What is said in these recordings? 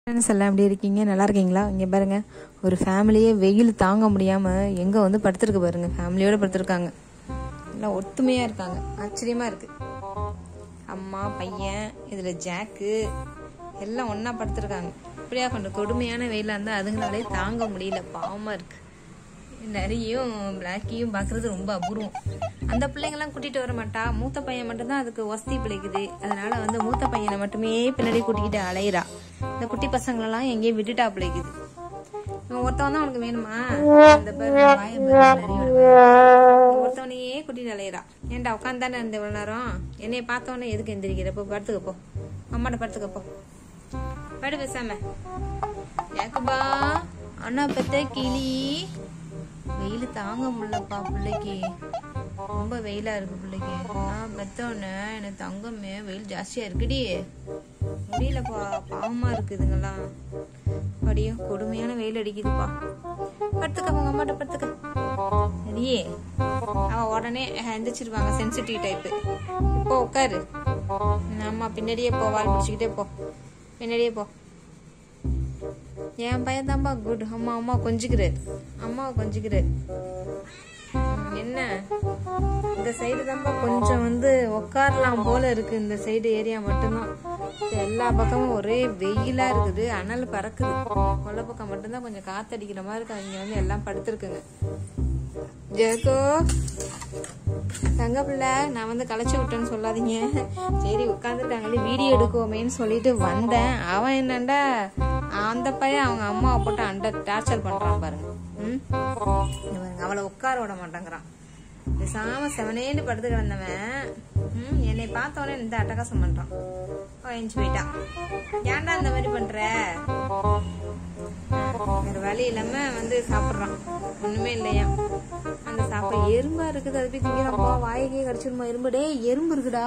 Friends எல்லாம் எப்படி இருக்கீங்க? நல்லா இருக்கீங்களா? இங்கே பாருங்க, ஒரு ஃபேமிலியே வெயில் தாங்க முடியாமல் எங்கே வந்து படுத்துருக்கு பாருங்க. ஃபேமிலியோடு படுத்துருக்காங்க. எல்லாம் ஒத்துமையாக இருக்காங்க. ஆச்சரியமாக இருக்குது. அம்மா பையன் இதில் ஜாக்கு எல்லாம் ஒன்றா படுத்துருக்காங்க. இப்படியா கொஞ்சம் கொடுமையான வெயிலாக இருந்தால் அதுங்களாலே தாங்க முடியல. பாவமாக இருக்குது. நரியும் பிளாக்கியும் பார்க்குறது ரொம்ப அபூர்வம். அந்த பிள்ளைங்கெல்லாம் கூட்டிகிட்டு வர மாட்டா. மூத்த பையன் மட்டும்தான் அதுக்கு வசதி பிழைக்குது. அதனால வந்து மூத்த பையனை மட்டுமே பின்னாடி கூட்டிக்கிட்டு அலையிறா. இந்த குட்டி பசங்களெல்லாம் எங்கேயும் விட்டுட்டா பிழைக்குது. இவன் ஒருத்தவன் தான் உனக்கு வேணுமா? அந்த ஒருத்தவனையே கூட்டிட்டு அலையிறா. ஏன்டா உட்காந்து தானே இருந்த இவ்வளோ நேரம்? என்னைய பார்த்தவொடனே எதுக்கு எந்திரிக்கிறப்போ? படுத்துக்கப்போ, அம்மாட்ட படுத்துக்கப்போ, படு பேசாம. ஏக்குபா அண்ணா பெத்த கிளி. வெயில் தாங்க முடியலப்பா பிள்ளைக்கு. ரொம்ப வெயிலா இருக்கு பிள்ளைக்கு. நான் பெத்தோன்னு எனக்கு தங்கமே வெயில் ஜாஸ்தியா இருக்குடி. முடியலப்பா, பாவமா இருக்குதுங்கெல்லாம். படியும் கொடுமையான வெயில் அடிக்குதுப்பா. படுத்துக்க, உங்க அம்மாட்ட படுத்துக்க. சரியே, அவ உடனே எந்திரிச்சிருவாங்க. Sensitive type. இப்போ உட்காரு. அம்மா பின்னாடியே போ, வால் பிடிச்சிக்கிட்டே போ, பின்னாடியே போ. என் பையன் தான்பா குட். அம்மா அம்மா கொஞ்சிக்கிறாரு, அம்மாவை கொஞ்சிக்கிறாரு. என்ன இந்த சைடு தான்பா கொஞ்சம் வந்து உட்காரலாம் போல இருக்கு. இந்த சைடு ஏரியா மட்டும்தான். எல்லா பக்கமும் ஒரே வெயிலா இருக்குது. அனல் பறக்குது. கொல்லை பக்கம் மட்டும்தான் கொஞ்சம் காத்தடிக்கிற மாதிரி இருக்கு. இங்க வந்து எல்லாம் படுத்துருக்குங்க. ஜெகோ தங்க பிள்ளை, நான் வந்து களைச்சி விட்டேன்னு சொல்லாதீங்க. சரி உட்காந்துருக்காங்களே வீடியோ எடுக்குவோமேன்னு சொல்லிட்டு வந்தேன். அவன் என்னண்டா அந்த பையன் அவங்க அம்மாவை போட்டு டார்ச்சர் பண்றான் பாருங்க. அவளை உட்கார விட மாட்டேங்கிறான். பேசாம செவனேன்னு படுத்து கிடந்தவன் என்னை பார்த்தவனே இந்த அட்டகாசம் பண்றான். எஞ்சி போயிட்டான். ஏன்டா இந்த மாதிரி பண்ற? வேற வழி இல்லாம வந்து சாப்பிடுறான். ஒண்ணுமே இல்லையா அந்த சாப்பிட. எறும்பா இருக்குது, அது போய் திங்கிறாப்பா. வாய்க்கே கடிச்சிருமா எறும்பு. டே எறும்பு இருக்குடா.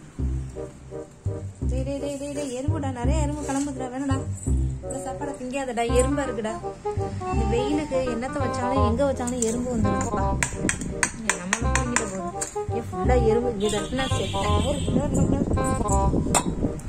எறும்புடா, நிறைய எறும்பு கிளம்புதுடா. வேணடா இந்த சாப்பாடை திங்காதடா, எறும்பா இருக்குடா. இந்த வெயிலுக்கு என்னத்தை வச்சாலும் எங்க வச்சாலும் எறும்பு வந்துருப்பா. நம்மளும் தூங்கிட்டு போதும். ஃபுல்லா எறும்பு. இங்க தட்டினா